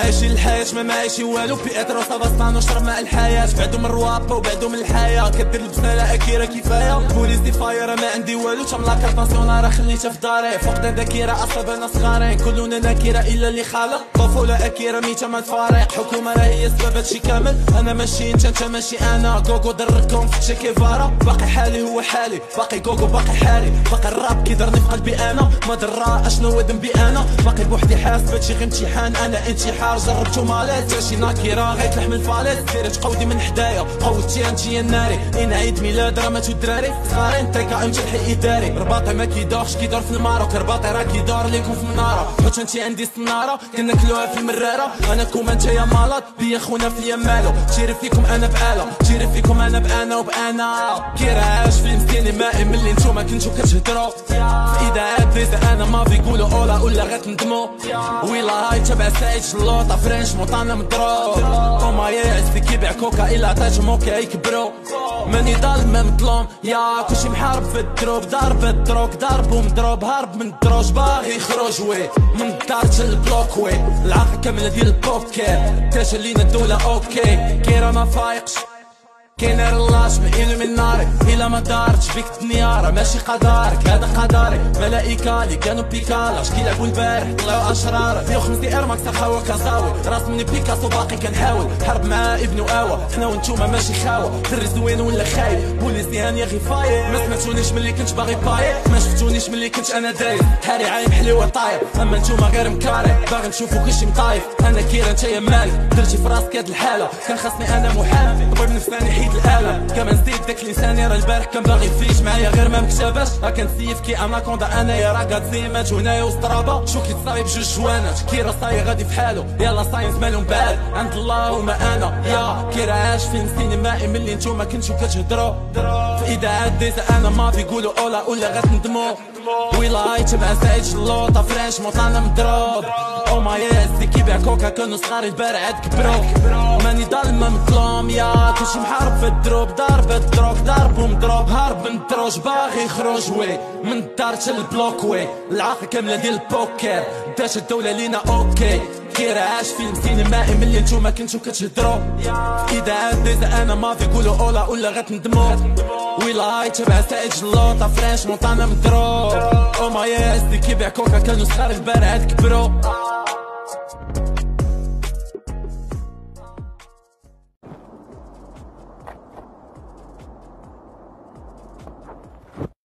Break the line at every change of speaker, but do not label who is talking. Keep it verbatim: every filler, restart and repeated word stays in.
عايشين الحياة ما معايشي والو بياترو صافا نشرب مع الحياة بعدو من الروابا وبعدو من الحياة كدير البسالة اكيرا كفاية بوليس دي فاير ما عندي والو تملا كارطاسيون راه خليتها في داري فقدان ذاكرة اصابنا صغارين كلنا نكرة الا اللي خالق طفولة اكيرا ميتة ما الفريق حكومة راه هي سبب هادشي كامل انا ماشي انت انت ماشي انا كوكو دركم في تشي كيفارا باقي حالي هو حالي باقي كوكو باقي حالي باقي الراب كيضرني في قلبي انا ما درا اشنو هو ذنبي انا باقي بوحدي حاسب هادشي غير امتحان انا انتحار جربتو مالات شي ناكيرا غير لحم الفاليت سير تقودي من حدايا قوتي انتي الناري ان عيد ميلاد راه ماتو الدراري صغارين تيكا ام تلحي اداري رباطي ما كيدورش كيدور في الماروك رباطي راه كيدور ليكم في مناره حوت انتي عندي السناره كناكلوها في المراره انا كوما انت يا مالات بيا خونا فيا مالو تيري فيكم انا بآلة تيري فيكم انا بانا وبانا كي راه عاش فيلم سينمائي ملي نتوما كنتو كتهدرو في اذاعات ديزا انا ما بيقولوا اولا ولا غتندمو ويلا هاي تبع سعيد شلوطه فرنش موطانا مضروب كوما يعز كيبيع كوكا الا عطيت موكا يكبرو ماني ظالم ما مظلوم يا كلشي محارب في الدروب ضارب الدروك ضارب ومضروب هارب من الدروج باغي يخرج وي من الدار حتى البلوك وي العاقل كامله ديال البوكر تاش لينا الدوله اوكي كيرا ما فايقش كاين رلاش مئيل من ناري الا ما دارتش بيك الدنياره ماشي قدارك هذا قداري ملائكه اللي كانوا بيكالاش كيلعبوا البارح طلعوا اشرار مية وخمسين اير ماكس خاوه كازاوي راس مني بيكاسو باقي كنحاول حرب مع ابن واوا حنا وانتوما ماشي خاوه دري زوين ولا خايب بوليسيان يا غي فاير ما سمعتونيش ملي كنت باغي باير ما شفتونيش ملي كنت انا داير حالي عايم حليوه طاير اما نتوما غير مكاري باغي نشوفو كلشي مطايف انا كيرا انت يا مالك درتي في راسك هاد الحاله كان خاصني انا محامي طبيب نفساني حيد الالم كما نزيد داك لساني راه البارح كان باغي يفيش معايا غير ما مكتباش راه كنسيف كي اناكوندا انايا راه كاتزيمات هنايا وسطرابا شو كيتصايب بجوج جوانات كي راه صاي غادي في حالو يلا ساينس مالهم بعاد عند الله وما انا يا كي راه عاش فيلم سينمائي ملي نتوما كنتو كتهضروا في اذاعات ديزا انا ما بيقولوا اولا ولا غتندموا ويلا هاي تبع سعيد شلوطه فرنش موطانا مضروب او ما ياس كيبيع كوكا كانوا صغار البارح عاد كبروا ماني ظالم ما مظلوم يا كلشي محارب في الدروب ضارب الدروك ضارب ومضروب هارب من الدروج باغي يخرج وي من الدار حتى البلوك وي العاقل كامله ديال البوكر داش الدوله لينا اوكي كي راه عاش فيلم سينمائي ملي نتوما كنتو كتهضروا في اذاعات ديزا انا ما بيقولوا اولا ولا غتندموا ويلا هاي تبع سعيد شلوطه فرنش موطانا مضروب او ما ياس كيبيع كوكا كانوا صغار البارح عاد كبروا